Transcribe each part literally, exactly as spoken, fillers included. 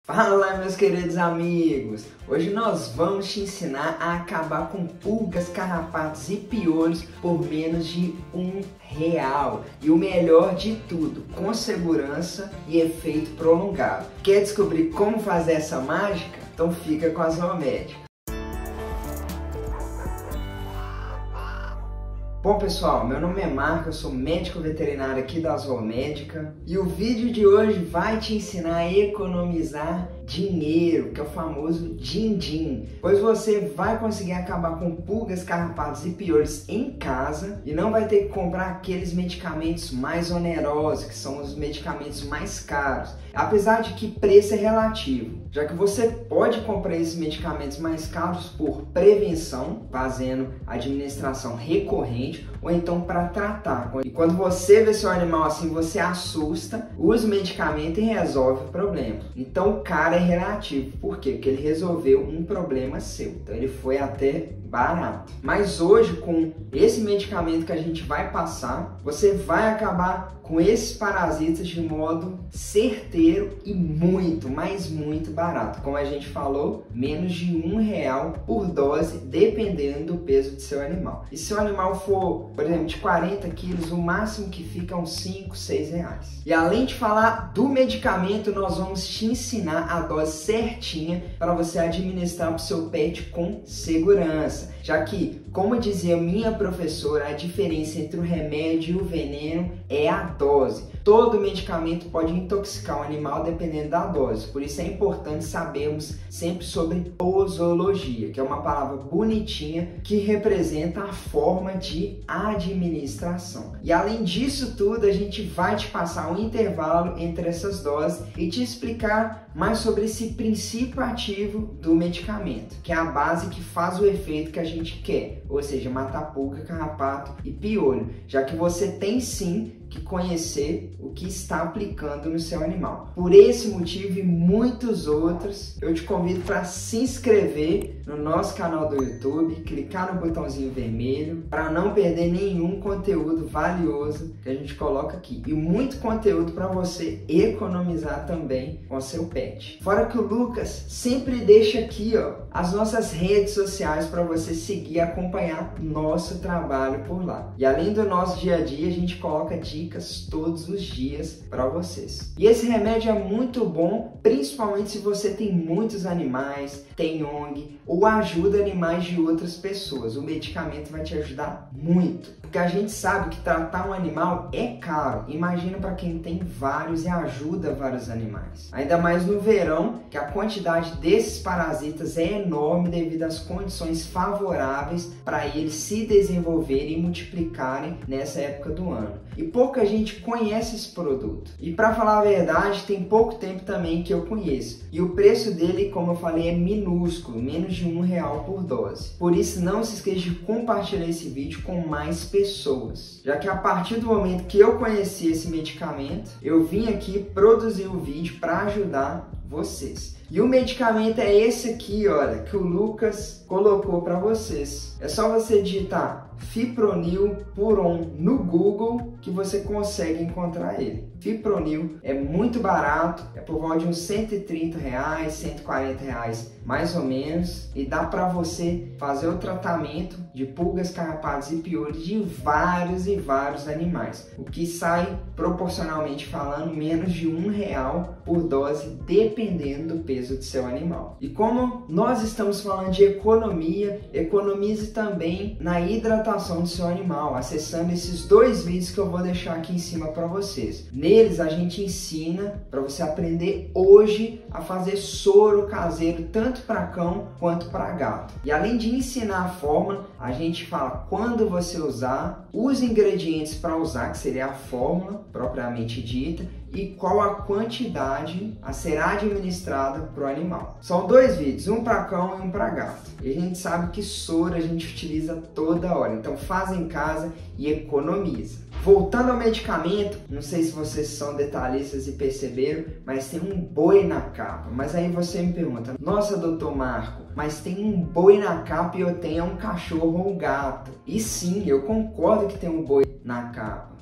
Fala, meus queridos amigos! Hoje nós vamos te ensinar a acabar com pulgas, carrapatos e piolhos por menos de um real. E o melhor de tudo, com segurança e efeito prolongado. Quer descobrir como fazer essa mágica? Então fica com a Zoomédica. Bom pessoal, meu nome é Marco, eu sou médico veterinário aqui da Zoomédica e o vídeo de hoje vai te ensinar a economizar dinheiro, que é o famoso din-din, pois você vai conseguir acabar com pulgas, carrapatos e piolhos em casa e não vai ter que comprar aqueles medicamentos mais onerosos, que são os medicamentos mais caros, apesar de que preço é relativo, já que você pode comprar esses medicamentos mais caros por prevenção, fazendo administração recorrente, ou então para tratar. E quando você vê seu animal assim, você assusta, usa o medicamento e resolve o problema. Então o cara é relativo. Por quê? Porque ele resolveu um problema seu. Então ele foi até barato. Mas hoje, com esse medicamento que a gente vai passar, você vai acabar com esses parasitas de modo certeiro e muito, mas muito barato. Como a gente falou, menos de um real por dose, dependendo do peso do seu animal. E se o animal for, por exemplo, de quarenta quilos, o máximo que fica é uns cinco, seis reais. E além de falar do medicamento, nós vamos te ensinar a dose certinha para você administrar para o seu pet com segurança. Já que, como dizia minha professora, a diferença entre o remédio e o veneno é a dose. Todo medicamento pode intoxicar o animal dependendo da dose. Por isso é importante sabermos sempre sobre posologia, que é uma palavra bonitinha que representa a forma de administração. E além disso tudo, a gente vai te passar um intervalo entre essas doses e te explicar mais sobre esse princípio ativo do medicamento, que é a base que faz o efeito que a gente quer, ou seja, matar pulga, carrapato e piolho, já que você tem sim que conhecer o que está aplicando no seu animal. Por esse motivo e muitos outros, eu te convido para se inscrever no nosso canal do YouTube, clicar no botãozinho vermelho para não perder nenhum conteúdo valioso que a gente coloca aqui. E muito conteúdo para você economizar também com seu pet. Fora que o Lucas sempre deixa aqui, ó, as nossas redes sociais para você seguir e acompanhar nosso trabalho por lá. E além do nosso dia a dia, a gente coloca dicas todos os dias para vocês. E esse remédio é muito bom, principalmente se você tem muitos animais, tem O N G ou ajuda animais de outras pessoas. O medicamento vai te ajudar muito, porque a gente sabe que tratar um animal é caro. Imagina para quem tem vários e ajuda vários animais. Ainda mais no verão, que a quantidade desses parasitas é enorme devido às condições favoráveis para eles se desenvolverem e multiplicarem nessa época do ano. E pouca gente conhece esse produto. E para falar a verdade, tem pouco tempo também que eu conheço. E o preço dele, como eu falei, é minúsculo, menos de um real por dose. Por isso, não se esqueça de compartilhar esse vídeo com mais pessoas. Já que a partir do momento que eu conheci esse medicamento, eu vim aqui produzir o vídeo para ajudar vocês. E o medicamento é esse aqui, olha, que o Lucas colocou para vocês. É só você digitar Fipronil Puron no Google que você consegue encontrar ele. Fipronil é muito barato, é por volta de uns cento e trinta reais, cento e quarenta reais mais ou menos, e dá para você fazer o tratamento de pulgas, carrapatos e piolhos de vários e vários animais, o que sai proporcionalmente falando menos de um real por dose, dependendo do peso do seu animal. E como nós estamos falando de economia, economize também na hidratação do seu animal, acessando esses dois vídeos que eu vou deixar aqui em cima para vocês. Neles a gente ensina para você aprender hoje a fazer soro caseiro tanto para cão quanto para gato. E além de ensinar a fórmula, a gente fala quando você usar, os ingredientes para usar, que seria a fórmula propriamente dita, e qual a quantidade a ser administrada para o animal. São dois vídeos, um para cão e um para gato. E a gente sabe que soro a gente utiliza toda hora, então faz em casa e economiza. Voltando ao medicamento, não sei se vocês são detalhistas e perceberam, mas tem um boi na capa. Mas aí você me pergunta, nossa, doutor Marco, mas tem um boi na capa e eu tenho um cachorro ou um gato. E sim, eu concordo que tem um boi na capa.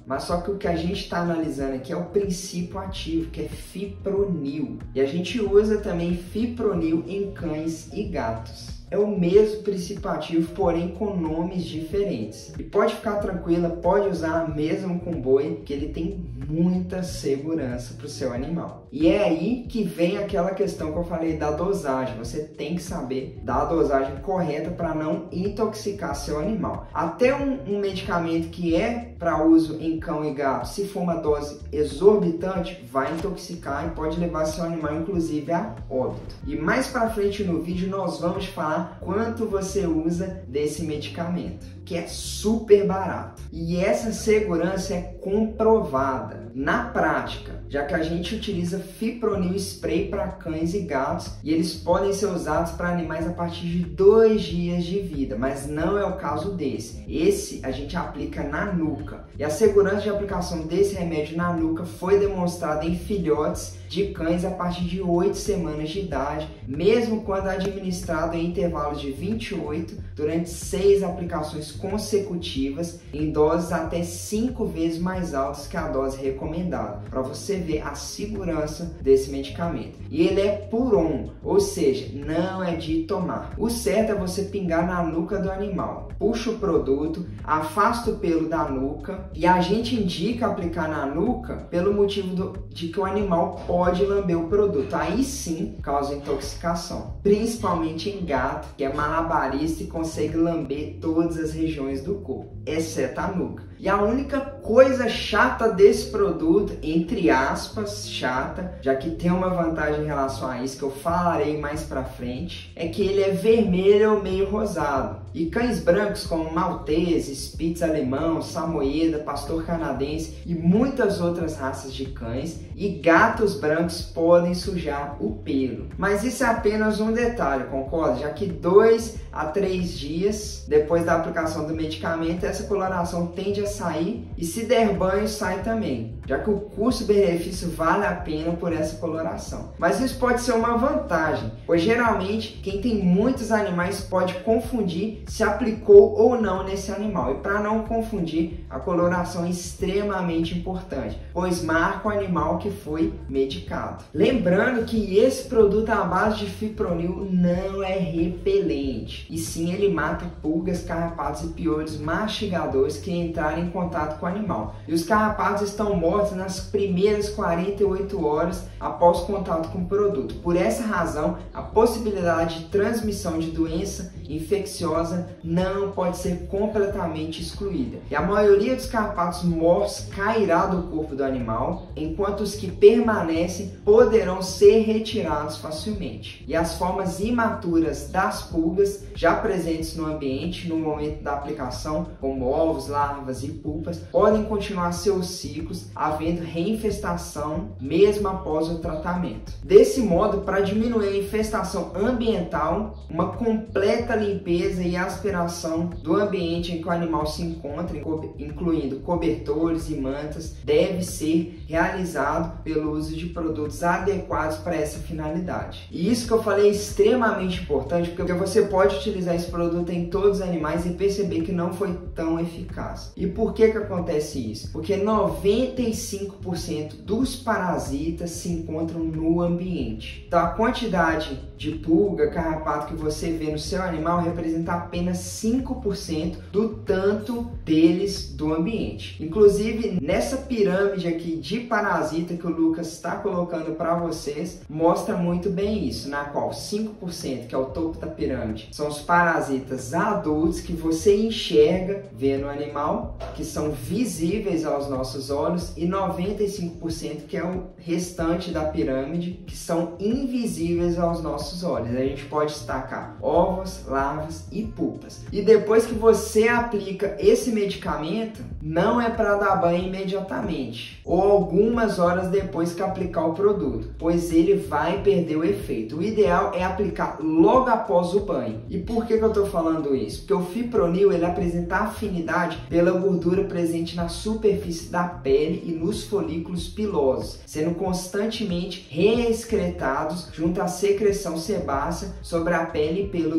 mas só que o que a gente está analisando aqui é o princípio ativo, que é fipronil. E a gente usa também fipronil em cães e gatos. É o mesmo princípio ativo, porém com nomes diferentes. E pode ficar tranquila, pode usar mesmo com boi, que ele tem muita segurança para o seu animal. E é aí que vem aquela questão que eu falei da dosagem. Você tem que saber dar a dosagem correta para não intoxicar seu animal. Até um, um medicamento que é para uso em cão e gato, se for uma dose exorbitante, vai intoxicar e pode levar seu animal inclusive a óbito. E mais para frente no vídeo nós vamos falar quanto você usa desse medicamento, que é super barato. E essa segurança é comprovada na prática, já que a gente utiliza fipronil spray para cães e gatos e eles podem ser usados para animais a partir de dois dias de vida, mas não é o caso desse. Esse a gente aplica na nuca. E a segurança de aplicação desse remédio na nuca foi demonstrada em filhotes de cães a partir de oito semanas de idade, mesmo quando administrado em intervalos de vinte e oito durante seis aplicações consecutivas em doses até cinco vezes mais altas que a dose recomendada, para você ver a segurança desse medicamento. E ele é puron, ou seja, não é de tomar. O certo é você pingar na nuca do animal. Puxa o produto, afasta o pelo da nuca e a gente indica aplicar na nuca pelo motivo do, de que o animal pode lamber o produto. Aí sim causa intoxicação, principalmente em gato, que é malabarista e consegue lamber todas as regiões do corpo, exceto a nuca. E a única coisa chata desse produto, entre aspas, chata, já que tem uma vantagem em relação a isso que eu falarei mais pra frente, é que ele é vermelho ou meio rosado. E cães brancos como Maltese, Spitz alemão, Samoyeda, Pastor canadense e muitas outras raças de cães e gatos brancos podem sujar o pelo. Mas isso é apenas um detalhe, concorda? Já que dois a três dias depois da aplicação do medicamento, essa coloração tende a sair e se der banho sai também, já que o custo-benefício vale a pena por essa coloração. Mas isso pode ser uma vantagem, pois geralmente quem tem muitos animais pode confundir se aplicou ou não nesse animal. E para não confundir, a coloração é extremamente importante, pois marca o animal que foi medicado. Lembrando que esse produto à base de fipronil não é repelente, e sim ele mata pulgas, carrapatos e piolhos mastigadores que entrarem em contato com o animal. E os carrapatos estão mortos nas primeiras quarenta e oito horas após contato com o produto. Por essa razão, a possibilidade de transmissão de doença infecciosa não pode ser completamente excluída. E a maioria dos carrapatos mortos cairá do corpo do animal, enquanto os que permanecem poderão ser retirados facilmente. E as formas imaturas das pulgas já presentes no ambiente no momento da aplicação, como ovos, larvas e pupas, podem continuar seus ciclos, havendo reinfestação mesmo após o tratamento. Desse modo, para diminuir a infestação ambiental, uma completa limpeza e aspiração do ambiente em que o animal se encontra, incluindo cobertores e mantas, deve ser realizado pelo uso de produtos adequados para essa finalidade. E isso que eu falei é extremamente importante, porque você pode utilizar esse produto em todos os animais e perceber que não foi tão eficaz. E por que que acontece isso? Porque noventa e cinco por cento dos parasitas se encontram no ambiente. Então a quantidade de pulga, carrapato que você vê no seu animal representa apenas cinco por cento do tanto deles do ambiente. Inclusive nessa pirâmide aqui de parasita que o Lucas está colocando para vocês, mostra muito bem isso, na qual cinco por cento, que é o topo da pirâmide, são os parasitas adultos que você enxerga, vê no animal, que são visíveis aos nossos olhos, e noventa e cinco por cento que é o restante da pirâmide, que são invisíveis aos nossos olhos. A gente pode destacar ovos, larvas e pupas. E depois que você aplica esse medicamento, não é para dar banho imediatamente, ou algumas horas depois que aplicar o produto, pois ele vai perder o efeito. O ideal é aplicar logo após o banho. E por que que eu estou falando isso? Porque o fipronil ele apresenta afinidade pela gordura presente na superfície da pele e nos folículos pilosos, sendo constantemente reexcretados junto à secreção sebácea sobre a pele e pelo dos animais.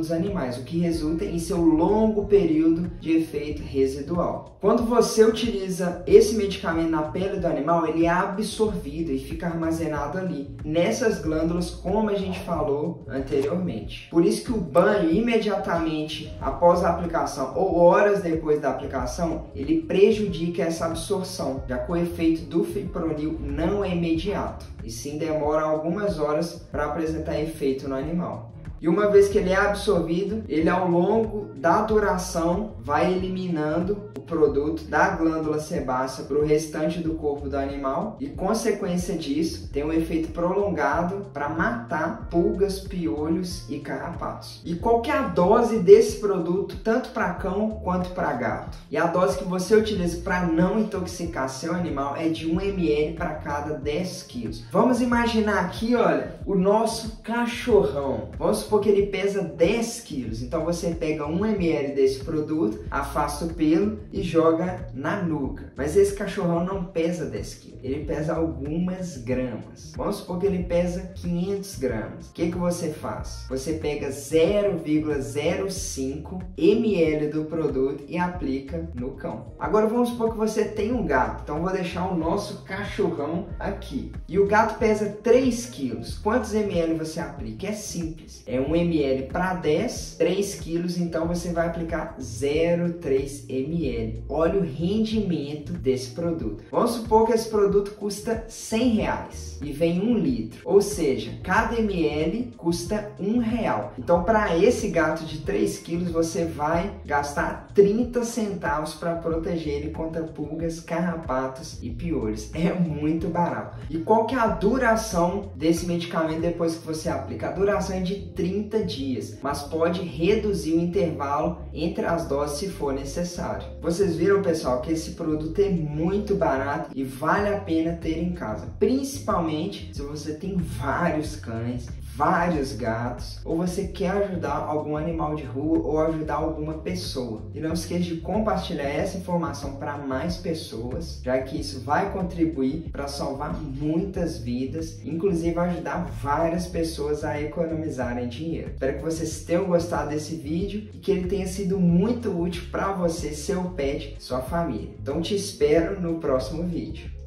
mais, o que resulta em seu longo período de efeito residual. Quando você utiliza esse medicamento na pele do animal, ele é absorvido e fica armazenado ali, nessas glândulas, como a gente falou anteriormente. Por isso que o banho imediatamente após a aplicação ou horas depois da aplicação, ele prejudica essa absorção, já que o efeito do fipronil não é imediato, e sim demora algumas horas para apresentar efeito no animal. E uma vez que ele é absorvido, ele ao longo da duração vai eliminando o produto da glândula sebácea para o restante do corpo do animal e, consequência disso, tem um efeito prolongado para matar pulgas, piolhos e carrapatos. E qual que é a dose desse produto, tanto para cão quanto para gato? E a dose que você utiliza para não intoxicar seu animal é de um mililitro para cada dez quilos. Vamos imaginar aqui, olha, o nosso cachorrão. Vamos supor que ele pesa dez quilos, então você pega um mililitro desse produto, afasta o pelo e joga na nuca. Mas esse cachorrão não pesa dez quilos, ele pesa algumas gramas. Vamos supor que ele pesa quinhentos gramas. O que que você faz? Você pega zero vírgula zero cinco mililitros do produto e aplica no cão. Agora vamos supor que você tem um gato, então vou deixar o nosso cachorrão aqui. E o gato pesa três quilos. Quantos mililitros você aplica? É simples. É um mililitro para dez, três quilos, então você vai aplicar zero vírgula três mililitros. Olha o rendimento desse produto. Vamos supor que esse produto custa cem reais e vem um litro, ou seja, cada ml custa um real. Então, para esse gato de três quilos, você vai gastar trinta centavos para proteger ele contra pulgas, carrapatos e piolhos. É muito barato. E qual que é a duração desse medicamento depois que você aplica? A duração é de trinta dias, mas pode reduzir o intervalo entre as doses se for necessário. Vocês viram, pessoal, que esse produto é muito barato e vale a pena ter em casa, principalmente se você tem vários cães, vários gatos, ou você quer ajudar algum animal de rua ou ajudar alguma pessoa. E não esqueça de compartilhar essa informação para mais pessoas, já que isso vai contribuir para salvar muitas vidas, inclusive ajudar várias pessoas a economizarem dinheiro. Espero que vocês tenham gostado desse vídeo e que ele tenha sido muito útil para você, seu pet, sua família. Então te espero no próximo vídeo.